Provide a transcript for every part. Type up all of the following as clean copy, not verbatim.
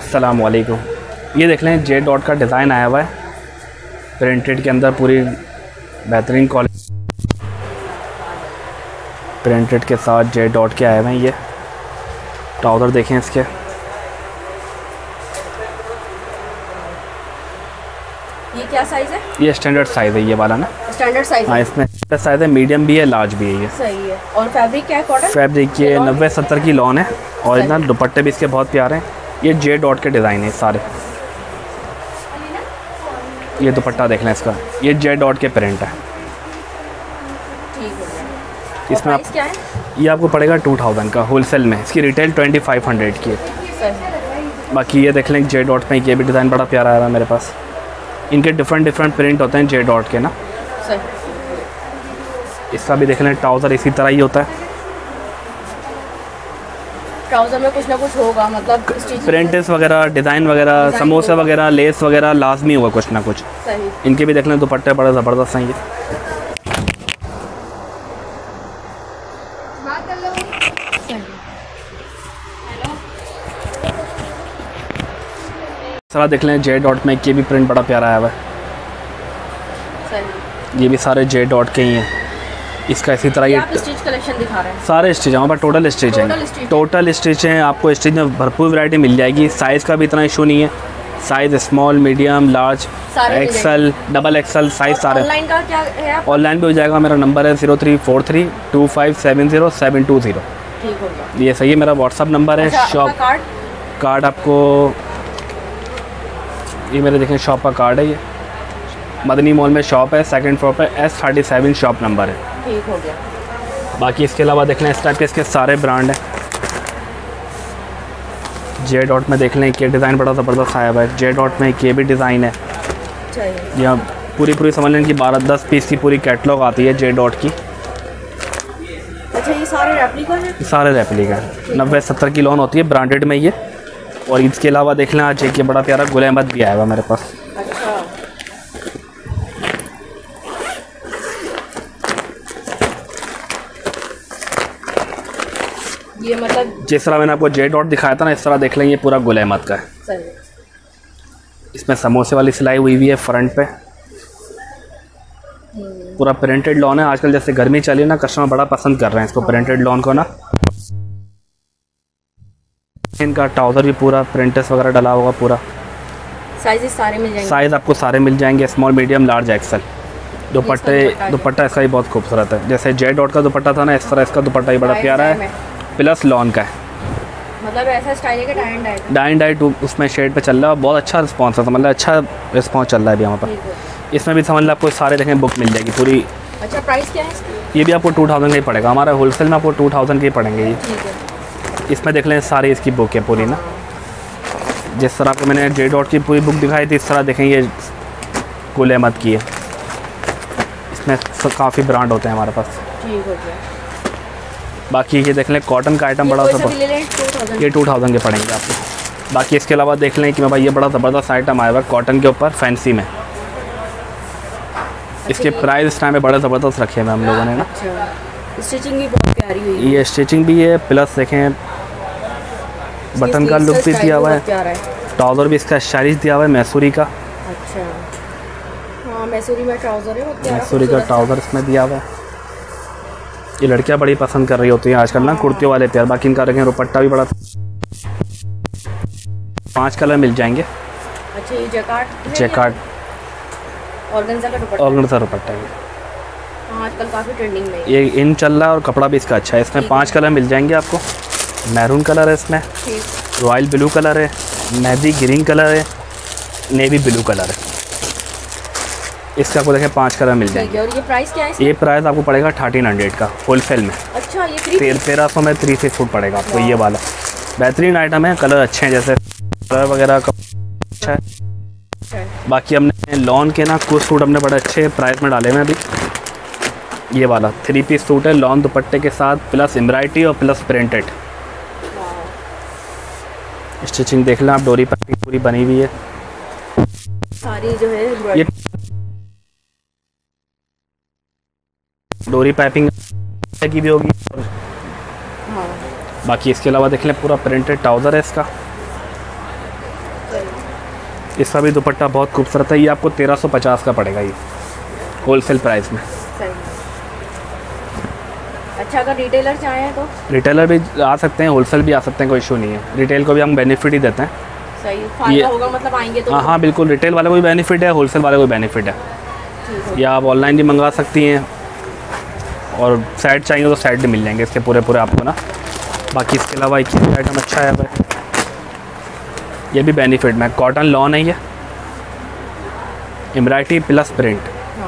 अस्सलाम वालेकुम। ये देख लें जे डॉट का डिज़ाइन आया हुआ है प्रिंटेड के अंदर, पूरी बेहतरीन क्वालिटी प्रिंटेड के साथ जे डॉट के आए हुए हैं। ये ट्राउज़र देखें इसके, ये क्या साइज़ है? ये स्टैंडर्ड साइज़ है ये वाला ना, स्टैंडर्ड साइज़। हाँ इसमें स्टैंडर्ड साइज़ है, मीडियम भी है, लार्ज भी है। ये सही है। और फैब्रिक क्या है? कॉटन फैब्रिक ये 90-70 की लॉन है और इतना दुपट्टे भी इसके बहुत प्यारे हैं। ये जे डॉट के डिज़ाइन है सारे। ये दुपट्टा देख लें इसका, ये जे डॉट के प्रिंट है। इसमें आप क्या है? ये आपको पड़ेगा 2000 का होलसेल में, इसकी रिटेल 2500 की है। बाकी ये देख लें जे डॉट में ये भी डिज़ाइन बड़ा प्यारा आया है मेरे पास। इनके डिफरेंट प्रिंट होते हैं जे डॉट के ना। इसका भी देख लें ट्राउज़र इसी तरह ही होता है। ट्राउज़र में कुछ ना कुछ होगा, मतलब प्रिंट्स वगैरह, डिज़ाइन वगैरह, समोसे वगैरह, लेस वगैरह लाजमी होगा कुछ ना कुछ। सही। इनके भी देख लें दुपट्टे बड़े ज़बरदस्त हैं। ये सारा देख लें जे डॉट में, ये भी प्रिंट बड़ा प्यारा आया हुआ है। ये भी सारे जे डॉट के ही हैं। इसका इसी तरह ये स्टिच कलेक्शन दिखा रहे हैं, सारे स्टिच हमारे पास टोटल स्टिच हैं। टोटल स्टिच हैं, आपको स्टिच में भरपूर वैरायटी मिल जाएगी। साइज़ का भी इतना इशू नहीं है, size small, medium, large, XL, double XL size सारे। ऑनलाइन का क्या है? ऑनलाइन भी हो जाएगा। मेरा नंबर है 03432570 ठीक हो गया। ये सही है, मेरा व्हाट्सअप नंबर है। शॉप कार्ड आपको ये मेरे देखें शॉप का कार्ड है। ये मदनी मॉल में शॉप है, सेकंड फ्लोर पे S37 शॉप नंबर है। ठीक हो गया। बाकी इसके अलावा देख लें इस टाइप के इसके सारे ब्रांड हैं। जे डॉट में देख लें कि डिज़ाइन बड़ा ज़बरदस्त आया हुआ है। जे डॉट में ये भी डिज़ाइन है। यहाँ पूरी समझ लें कि 12-10 पीस की पूरी कैटलॉग आती है जे डॉट की। अच्छा, ये सारे रेप्लिका हैं? सारे रेप्लिका हैं। 90-70 की लॉन होती है ब्रांडेड में ये। और इसके अलावा देख लें आज एक बड़ा प्यारा गुल अहमद भी आया हुआ मेरे पास। अच्छा। ये मतलब जिस तरह मैंने आपको जे डॉट दिखाया था ना, इस तरह देख लें ये पूरा गुल अहमद का है। सही। इसमें समोसे वाली सिलाई हुई हुई है फ्रंट पे। पूरा प्रिंटेड लॉन है। आजकल जैसे गर्मी चली ना, कस्टमर बड़ा पसंद कर रहे हैं इसको, प्रिंटेड लॉन को ना। इनका ट्राउज़र भी पूरा प्रिंटेस वगैरह डला होगा पूरा। साइज़ सारे मिल जाएंगे? साइज़ आपको सारे मिल जाएंगे, small, medium, large, XL. Dupatta इसका भी बहुत खूबसूरत है। जैसे जे डॉट का दुपट्टा था ना, इस तरह इसका दुपट्टा ही बड़ा प्यारा है, प्लस लॉन का है। मतलब ऐसा स्टाइल है कि डाई एंड डाई उसमें शेड पे चल रहा है। बहुत अच्छा रिस्पॉन्स है, मतलब अच्छा रिस्पॉन्स चल रहा है अभी हमारे पास। इसमें भी समझ लो आपको सारे देखें बुक मिल जाएगी पूरी। अच्छा, प्राइस क्या है इसका? ये भी आपको 2000 का ही पड़ेगा। हमारा होलसेल में आपको 2000 के ही पड़ेंगे ये। इसमें देख लें सारी इसकी बुक है पूरी ना। जिस तरह को मैंने जे डॉट की पूरी बुक दिखाई थी, इस तरह देखें ये गुल अहमद की है। इसमें काफ़ी ब्रांड होते हैं हमारे पास। ठीक हो गया। बाकी ये देख लें कॉटन का आइटम बड़ा सा, ये 2000 के पड़ेंगे आपको। बाकी इसके अलावा देख लें कि मैं भाई ये बड़ा ज़बरदस्त आइटम आया हुआ है कॉटन के ऊपर फैंसी में। इसके प्राइस इस टाइम में बड़े ज़बरदस्त रखे हुए हम लोगों ने ना। स्टिचिंग भी बहुत प्यारी हुई है। ये स्टिचिंग भी है, प्लस देखें बटन का लुक भी दिया हुआ है। ट्राउज़र भी इसका स्टाइलिश दिया हुआ है मैसूरी का। अच्छा, हाँ मैसूरी में ट्राउज़र है, मैसूरी का ट्राउज़र इसमें दिया हुआ है। ये लड़कियां बड़ी पसंद कर रही होती हैं आजकल ना कुर्तियों वाले प्यार। बाकी इनका रखें दुपट्टा भी बड़ा, 5 कलर मिल जाएंगे। अच्छा, ये जैकार्ड ऑर्गेन्जा का दुपट्टा है। आजकल काफ़ी ट्रेंडिंग में ये इन चल रहा है और कपड़ा भी इसका अच्छा है। इसमें 5 कलर मिल जाएंगे आपको। मैरून कलर है इसमें, रॉयल ब्लू कलर है, मेहंदी ग्रीन कलर है, नेवी ब्लू कलर है। इसका आपको देखें 5 कलर मिल जाएंगे। और ये प्राइस क्या है? ये प्राइस आपको पड़ेगा 1300 का होलसेल में। अच्छा, ये 1300 में 3 पीस सूट पड़ेगा आपको। ये वाला बेहतरीन आइटम है, कलर अच्छे हैं, जैसे कलर वगैरह का अच्छा है। बाकी हमने लॉन के ना कुछ सूट हमने बड़े अच्छे प्राइस में डाले हुए हैं अभी। ये वाला 3 पीस सूट है, लॉन दुपट्टे के साथ, प्लस एम्ब्रॉयडरी और प्लस प्रिंटेड। स्टिचिंग देख लें आप, डोरी पैकिंग पूरी बनी हुई है सारी जो है। ये डोरी पाइपिंग की भी होगी। बाकी इसके अलावा देख लें पूरा प्रिंटेड ट्राउज़र है इसका। इसका भी दुपट्टा बहुत खूबसूरत है। ये आपको 1350 का पड़ेगा ये होलसेल प्राइस में। सही। अच्छा, अगर रिटेलर चाहें तो रिटेलर भी आ सकते हैं, होलसेल भी आ सकते हैं, कोई इशू नहीं है। रिटेल को भी हम बेनिफिट ही देते हैं। सही, फायदा होगा मतलब आएंगे तो। हाँ बिल्कुल, रिटेल वाले को भी बेनिफिट है, होलसेल वाले को भी बेनिफिट है। या आप ऑनलाइन भी मंगा सकती हैं, और सेट चाहिए तो सेट भी मिल जाएंगे इसके पूरे आपको ना। बाकी इसके अलावा एक आइटम अच्छा है भाई, ये भी बेनिफिट में कॉटन लॉन है, ये एम्ब्रॉयडरी प्लस प्रिंट।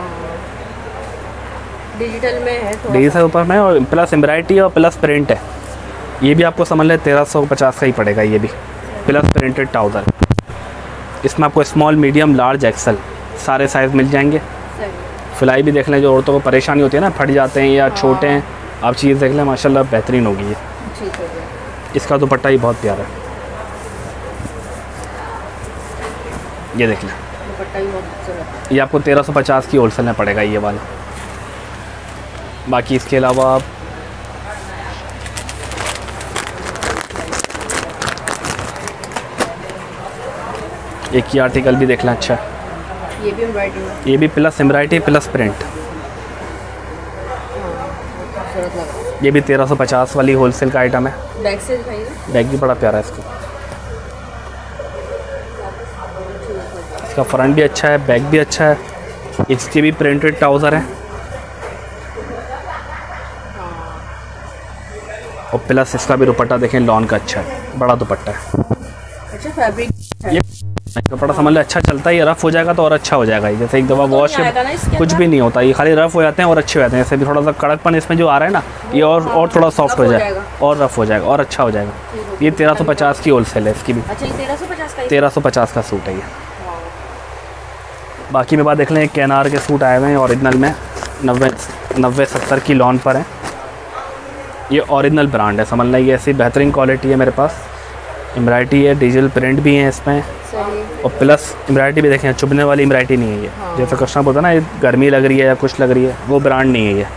डिजिटल में है, डिजिटल ऊपर में, और प्लस एम्ब्रॉयडरी और प्लस प्रिंट है। ये भी आपको समझ लें 1350 का ही पड़ेगा। ये भी प्लस प्रिंटेड ट्राउज़र। इसमें आपको स्मॉल, मीडियम, लार्ज, एक्सल सारे साइज़ मिल जाएंगे। सिलाई भी देख लें, जो औरतों को परेशानी होती है ना, फट जाते हैं या छोटे हैं, आप चीज़ देख लें, माशाल्लाह बेहतरीन होगी ये। इसका दुपट्टा ही बहुत प्यारा है, ये देख लें। दुपट्टा ही बहुत खूबसूरत है। ये आपको 1350 की होलसेल में पड़ेगा ये वाला। बाकी इसके अलावा आप एक ये आर्टिकल भी देख लें, अच्छा है। ये भी एम्ब्रॉयडरी है, ये भी प्लस एम्ब्रॉयडरी प्लस प्रिंट। खूबसूरत लग रहा है। ये भी 1350 वाली होलसेल का आइटम है। बैक से दिखाइए। बैग भी बड़ा प्यारा है इसका। इसका फ्रंट भी अच्छा है, बैक भी अच्छा है। इसके भी प्रिंटेड ट्राउज़र है, और प्लस इसका भी दुपट्टा देखें, लॉन का अच्छा है, बड़ा दुपट्टा है। अच्छा, फैब्रिक ये कपड़ा समझ ले अच्छा चलता है। ये रफ़ हो जाएगा तो और अच्छा हो जाएगा। जैसे एक दफ़ा वॉश कुछ भी नहीं होता, ये खाली रफ़ हो जाते हैं और अच्छे हो जाते हैं। जैसे भी थोड़ा सा कड़कपन इसमें जो आ रहा है ना, ये और थोड़ा सॉफ्ट हो जाएगा और रफ़ हो जाएगा और अच्छा हो जाएगा। ये 1350 की होलसेल है इसकी भी। अच्छा, ये 1350 का सूट है ये। बाकी में बात देख लें, कैनार के सूट आए हुए हैं ओरिजिनल में, 90-70 की लॉन पर है। ये ओरिजिनल ब्रांड है, समझ लें। ये ऐसी बेहतरीन क्वालिटी है मेरे पास। एम्ब्रॉयडरी है, डिजिटल प्रिंट भी है इसमें, और प्लस एम्ब्रॉयडरी भी देखें, चुभने वाली एम्ब्रॉयडरी नहीं है ये। जैसे कस्टमर बोलता है ना, ये गर्मी लग रही है या कुछ लग रही है, वो ब्रांड नहीं है ये।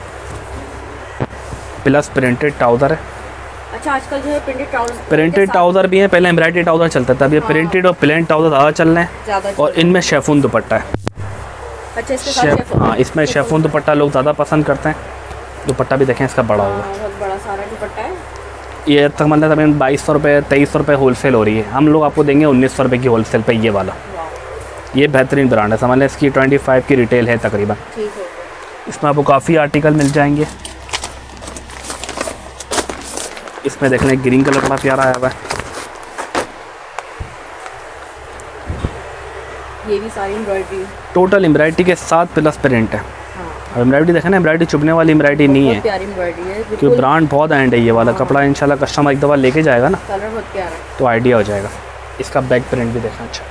प्लस प्रिंटेड ट्राउज़र है। अच्छा, आजकल जो है प्रिंटेड ट्राउज़र भी है। पहले एम्ब्रॉयडरी ट्राउज़र चलता था, अब ये प्रिंटेड और प्लेन ट्राउज़र ज़्यादा चल रहे हैं, और इनमें शेफून दुपट्टा है। अच्छा, इसके साथ हाँ, इसमें शेफून दुपट्टा लोग ज़्यादा पसंद करते हैं। दुपट्टा भी देखें इसका बड़ा होगा, बहुत बड़ा सारा दुपट्टा है। ये तक मतलब तकरीबन 2200 रुपये 2300 रुपये होलसेल हो रही है। हम लोग आपको देंगे 1900 रुपये की होलसेल पे ये वाला। ये बेहतरीन ब्रांड है, समझ लें। इसकी 25 की रिटेल है तकरीबन। इसमें आपको काफ़ी आर्टिकल मिल जाएंगे। इसमें देख लें, ग्रीन कलर बड़ा प्यारा आया हुआ है। ये भी सारी एम्ब्रॉयडरी, टोटल एम्ब्रॉयडरी के साथ प्लस प्रिंट है। और एम्ब्रॉयडरी देखें ना, एम्ब्रॉयडरी चुभने वाली एम्ब्रॉयडरी नहीं है, प्यारी एम्ब्रॉयडरी है, क्योंकि ब्रांड बहुत एंड है ये वाला। कपड़ा इंशाल्लाह कस्टमर एक दफ़ा लेके जाएगा ना, कलर बहुत प्यारा है, तो आइडिया हो जाएगा। इसका बैक प्रिंट भी देखना, अच्छा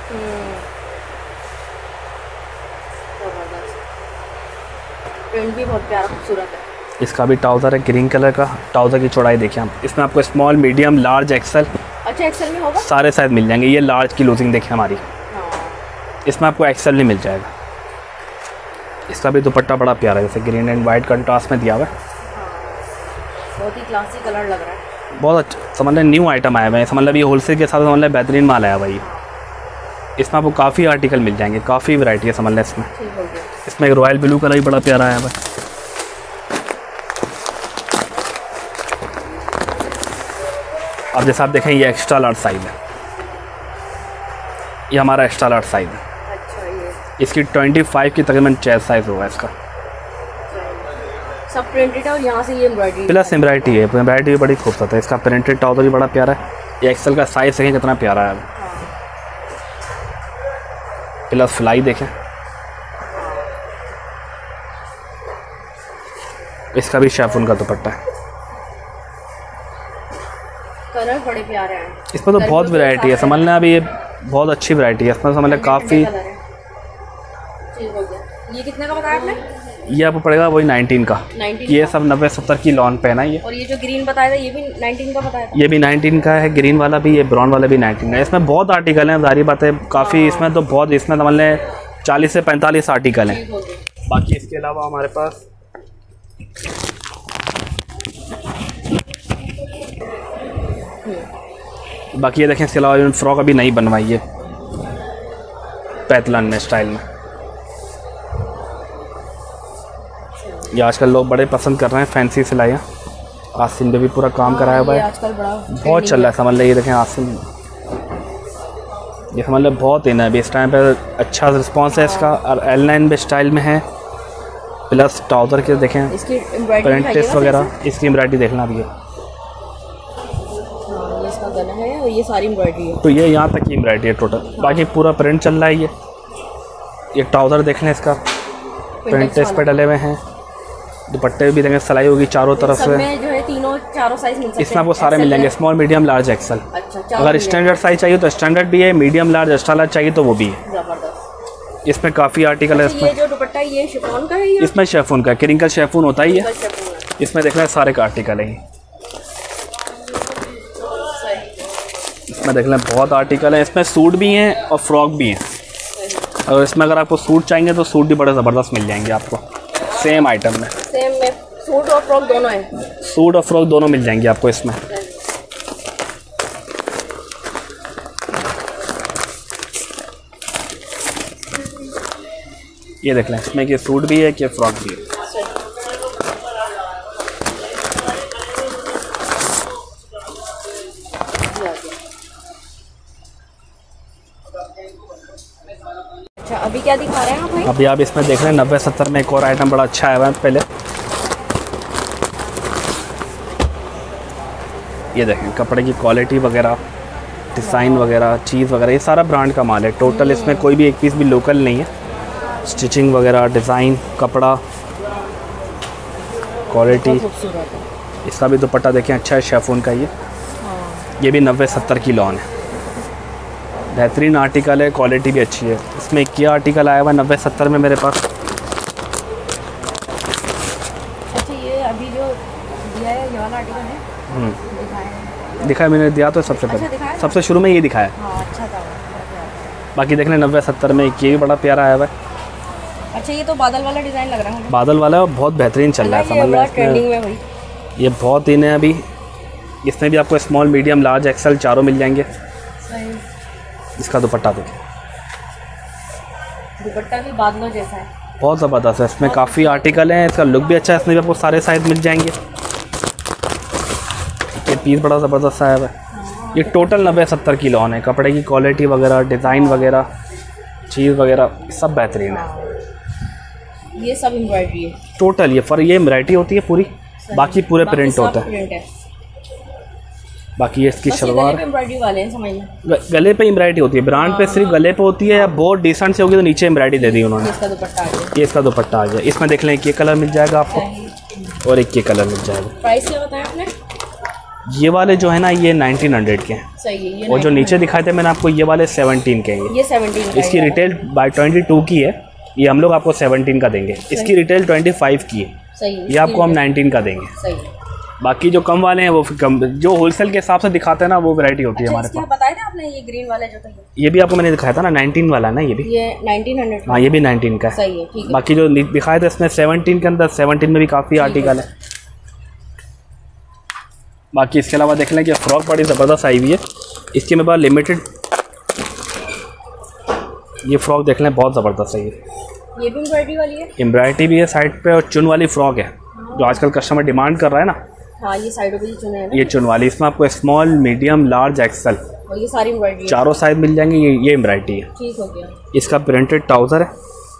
प्रिंट भी बहुत प्यारा खूबसूरत है। इसका भी ट्राउज़र है ग्रीन कलर का। ट्राउज़र की चौड़ाई देखिए हम, इसमें आपको स्मॉल, मीडियम, लार्ज, एक्सल, अच्छा एक्सल में होगा, सारे साइज मिल जाएंगे। ये लार्ज की लूजिंग देखिए हमारी, इसमें आपको एक्सल नहीं मिल जाएगा। इसका भी दुपट्टा बड़ा प्यारा है, जैसे ग्रीन एंड वाइट कंट्रास्ट में दिया हुआ है। बहुत ही क्लासी कलर लग रहा है, बहुत अच्छा। समझ लें न्यू आइटम आया हुआ है, समझ लें ये होलसेल के साथ समझ लें बेहतरीन माल आया हुआ है। इसमें आपको काफ़ी आर्टिकल मिल जाएंगे, काफ़ी वैरायटी है समझ लें इसमें। इसमें एक रॉयल ब्लू कलर भी बड़ा प्यारा आया हुआ है। अब जैसे आप देखें, ये एक्स्ट्रा लार्ज साइज़ है, ये हमारा एक्स्ट्रा लार्ज साइज़ है। इसकी 25 की तकरीबन चेस्ट साइज़ होगा इसका। सब प्रिंटेड है, और यहाँ से ये एम्ब्रॉयडरी प्लस एम्ब्रॉयडरी है। एम्ब्रॉयडरी भी बड़ी खूबसूरत है। इसका प्रिंटेड ट्राउज़र भी बड़ा प्यारा है। ये एक्सल का साइज़ देखें कितना प्यारा है। प्लस फ्लाई देखें, इसका भी शेफून का दुपट्टा है। कलर बड़े प्यारे हैं। इसमें तो बहुत वैरायटी है, समझ लें। अभी ये बहुत अच्छी वैरायटी है इसमें, समझ लें काफ़ी। ये कितने का बताया आपने? ये आपको पड़ेगा वही 19 का। 19 ये सब 90-70 की लॉन पे है ना ये। और ये जो ग्रीन बताया था, ये भी 19 का बताया था। ये भी 19 का है, ग्रीन वाला भी, ये ब्राउन वाला भी 19 का है। इसमें बहुत आर्टिकल हैं, सारी बातें काफ़ी। इसमें तो बहुत, इसमें समझ लें 40 से 45 आर्टिकल हैं। बाकी इसके अलावा हमारे पास बाकी ये देखें, इसके अलावा फ्रॉक अभी नहीं बनवाई है। पैतलन में स्टाइल में। ये आजकल लोग बड़े पसंद कर रहे हैं फैंसी सिलाइयाँ। आसिम ने भी पूरा काम कराया हुआ है, आजकल बड़ा बहुत चल रहा है समझ लो। ये देखें आसिम, ये समझ लो बहुत इन है अभी इस टाइम पे, अच्छा रिस्पांस है इसका। और L9 में स्टाइल में है, प्लस ट्राउज़र के देखें इसकी प्रिंट टेस्ट वगैरह, इसकी एम्ब्रॉयडरी देखना भी है। ये इसका गला है और ये सारी एम्ब्रॉयडरी है। तो ये यहाँ तक की एम्ब्रॉयडरी है टोटल, बाकी पूरा प्रिंट चल रहा है। ये ट्राउज़र देख लें, इसका प्रिंट टेस्ट पे डले हुए हैं। दुपट्टे भी देंगे, सिलाई होगी चारों तरफ से। में जो है तीनों चारों साइज मिल सकते हैं। इसमें आपको सारे मिल जाएंगे, स्मॉल मीडियम लार्ज एक्सल। अच्छा, अगर स्टैंडर्ड साइज चाहिए तो स्टैंडर्ड भी है, मीडियम लार्ज एक्स्ट्रा लार्ज चाहिए तो वो भी है। जबरदस्त। इसमें काफ़ी आर्टिकल है। इसमें ये जो दुपट्टा है ये शिफॉन का है या? इसमें शेफून का, क्रिंकल शेफून होता ही है। इसमें देख लें सारे का आर्टिकल है। इसमें देख लें बहुत आर्टिकल है। इसमें सूट भी हैं और फ्रॉक भी हैं। और इसमें अगर आपको सूट चाहिए तो सूट भी बड़े ज़बरदस्त मिल जाएंगे आपको सेम आइटम में। सेम में सूट और फ्रॉक दोनों हैं। सूट और फ्रॉक दोनों मिल जाएंगे आपको इसमें। ये देख लें, इसमें कि सूट भी है कि फ्रॉक भी है। अच्छा, अभी क्या दिखा रहे हैं आप भाई? अभी आप इसमें देख रहे हैं 90-70 में एक और आइटम बड़ा अच्छा आया हुआ है पहले। ये देखें कपड़े की क्वालिटी वगैरह, डिज़ाइन वगैरह, चीज़ वगैरह, ये सारा ब्रांड का माल है टोटल। इसमें कोई भी एक पीस भी लोकल नहीं है। स्टिचिंग वगैरह, डिज़ाइन, कपड़ा, क्वालिटी। इसका भी दुपट्टा देखें अच्छा है, शेफून का। ये भी 90-70 की लॉन है, बेहतरीन आर्टिकल है, क्वालिटी भी अच्छी है। इसमें एक ये आर्टिकल आया हुआ 90-70 में मेरे पास। अच्छा, ये अभी जो दिया है ये वाला आर्टिकल है, दिखाया मैंने, दिया तो सबसे पहले। दिखाया? सबसे शुरू में ये दिखाया। हाँ, अच्छा था। बाकी देख लें 90-70 में एक ये भी बड़ा प्यारा आया हुआ है। अच्छा, ये तो बादल वाला डिज़ाइन लग रहा है मुझे। बादल वाला है, बहुत बेहतरीन चल रहा है समझ लो। ट्रेंडिंग में भाई ये बहुत इन है अभी। इसमें भी आपको स्मॉल, मीडियम, लार्ज, एक्सल चारों मिल जाएंगे। सही। इसका दुपट्टा देखिए, दुपट्टा भी बादलों जैसा है, बहुत ज़बरदस्त है। इसमें काफ़ी आर्टिकल हैं, इसका लुक भी अच्छा है। इसमें भी आपको सारे साइज मिल जाएंगे। ये पीस बड़ा ज़बरदस्त आया हुआ है। ये टोटल 90-70 की लॉन है। कपड़े की क्वालिटी वगैरह, डिज़ाइन वगैरह, चीज़ वगैरह सब बेहतरीन है। ये सब एम्ब्रॉयडरी है टोटल। ये एम्ब्रॉयडरी होती है पूरी, बाकी पूरे प्रिंट होता है। बाकी ये इसकी शलवार एम्ब्रॉयडरी वाले हैं, समझ लो। गले पे एम्ब्रॉयडरी होती है, ब्रांड पे सिर्फ गले पे होती है। या बहुत डिसेंट से होगी तो नीचे एम्ब्रॉयडरी दे दी उन्होंने। इसका दुपट्टा आ गया। ये इसका दुपट्टा आ गया। इसमें देख लें एक ये कलर मिल जाएगा आपको और एक ये कलर मिल जाएगा। प्राइस क्या बताया आपने? ये वाले जो है ना ये 1900 के हैं। सही है। और जो नीचे दिखाए थे मैंने आपको, ये वाले 17 के हैं। ये 17 इसकी रिटेल बाय 22 की है, ये हम लोग आपको 17 का देंगे। इसकी रिटेल 25 की है, सही है। ये आपको हम 19 का देंगे। सही है। बाकी जो कम वाले हैं वो कम, जो होलसेल के हिसाब से दिखाते हैं ना वो वैरायटी होती है हमारे पास। बताए थे आपने ये ग्रीन वाले जो थे, ये भी आपको मैंने दिखाया था ना 19 वाला ना, ये भी 1900। हाँ, ये भी 19 का है। सही है, ठीक है। बाकी जो दिखाए थे इसमें 17 के अंदर, 17 में भी काफ़ी आर्टिकल है। बाकी इसके अलावा देख लें कि फ्रॉक बड़ी ज़बरदस्त आई हुई है। इसकी मेरे पास लिमिटेड ये फ्रॉक देख लें, बहुत ज़बरदस्त है। ये भी एम्ब्रॉयडरी वाली है, एम्ब्रॉयडरी भी है साइड पे, और चुन वाली फ्रॉक है जो आजकल कस्टमर डिमांड कर रहा है ना। हाँ, ये साइडों पे चुने हैं ना। ये चुन वाली, इसमें आपको स्मॉल, मीडियम, लार्ज, एक्सल और ये सारी एम्ब्रॉयडरी चारों साइज मिल जाएंगे। ये एम्ब्रॉयडरी है। ठीक हो गया। इसका प्रिंटेड ट्राउज़र है,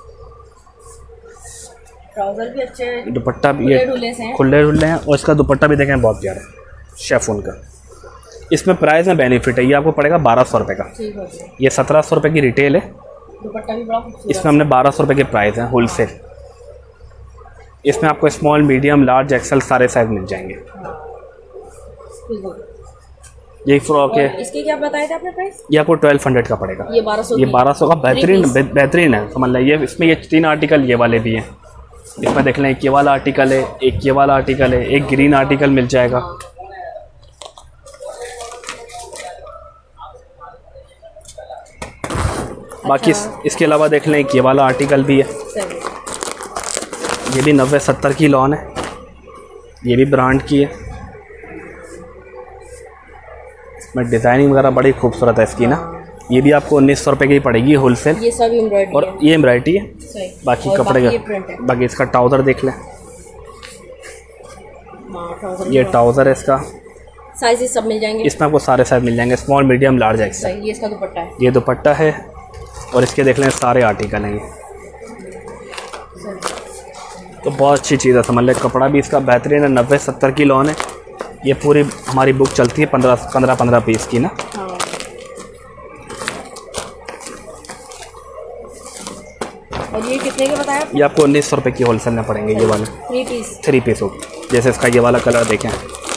ट्राउज़र भी अच्छे हैं, दुपट्टा भी ये खुले डुले हैं। और इसका दुपट्टा भी देखें बहुत प्यारा है, शेफून का। इसमें प्राइस में बेनिफिट है, ये आपको पड़ेगा 1200 रुपये का। ठीक हो गया। ये 1700 रुपये की रिटेल है, दुपट्टा भी बड़ा खूबसूरत। इसमें हमने 1200 रुपये के प्राइस हैं होलसेल। इसमें आपको स्मॉल, मीडियम, लार्ज, एक्सल सारे साइज मिल जाएंगे। यही फ्रॉक है। इसके क्या बताए थे आपने प्राइस? ये आपको 1200 का पड़ेगा। ये 1200 का बेहतरीन है समझ लीजिए। इसमें ये 3 आर्टिकल ये वाले भी हैं। इसमें देख लें एक ये वाला आर्टिकल है, एक ये वाला आर्टिकल है, एक ग्रीन आर्टिकल मिल जाएगा। बाकी इसके अलावा देख लें एक ये वाला आर्टिकल भी है। ये भी 90-70 की लॉन है, ये भी ब्रांड की है। इसमें डिज़ाइनिंग वगैरह बड़ी खूबसूरत है इसकी ना, ये भी आपको 1900 रुपये की ही पड़ेगी होलसेल। ये सब एम्ब्रॉयडरी और ये एम्ब्रॉयडरी है, सही। बाकी और कपड़े बाकी का प्रिंट है। बाकी इसका ट्राउज़र देख लें। हाँ, ट्राउजर ये ट्राउज़र है इसका, साइजेस सब मिल जाएंगे इसमें आपको सारे साइज मिल जाएंगे, स्मॉल मीडियम लार्ज एक्सेल। सही। ये इसका दुपट्टा है। ये दुपट्टा है और इसके देख लें सारे आर्टिकल हैं ये। तो बहुत अच्छी चीज़ है, समझ लें। कपड़ा भी इसका बेहतरीन है, 90-70 की लॉन है। ये पूरी हमारी बुक चलती है 15 पीस की ना। हाँ। और ये कितने के बताया? ये आपको 1900 रुपये की होलसेल में पड़ेंगे ये वाले 3 पीस सूट। जैसे इसका ये वाला कलर देखें,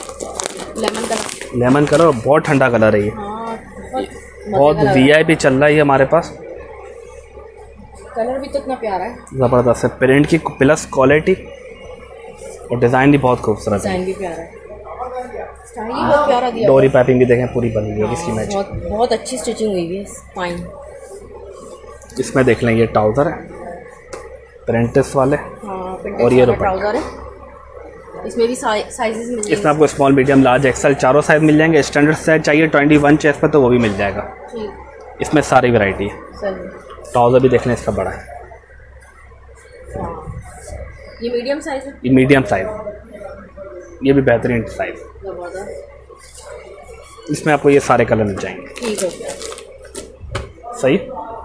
लेमन कलर, बहुत ठंडा कलर है ये। हाँ, बहुत VIP चल रहा है ये हमारे पास। कलर भी तो इतना प्यारा है, ज़बरदस्त है, प्रिंट की प्लस क्वालिटी और डिज़ाइन भी बहुत खूबसूरत है। डिजाइन भी प्यारा है, स्टाइल भी बहुत प्यारा दिया। डोरी पाइपिंग भी देखें पूरी बनी हुई है इसकी मैच। बहुत अच्छी स्टिचिंग हुई है, फाइन। इसमें देख लें ये ट्राउज़र है प्रिंटेस वाले। हाँ, और ये ट्राउजर है। इसमें भी साइजेस मिल जाएंगे। इसमें आपको स्मॉल मीडियम लार्ज एक्सेल चारों साइज मिल जाएंगे। स्टैंडर्ड साइज चाहिए 21 चेस्ट पे तो वो भी मिल जाएगा। ठीक। इसमें सारी वैरायटी है। सही। ट्राउज़र भी देख लें इसका बड़ा है, हाँ। ये मीडियम साइज है। ये मीडियम साइज, ये भी बेहतरीन साइज। जबरदस्त। इसमें आपको ये सारे कलर मिल जाएंगे। ठीक है। सही।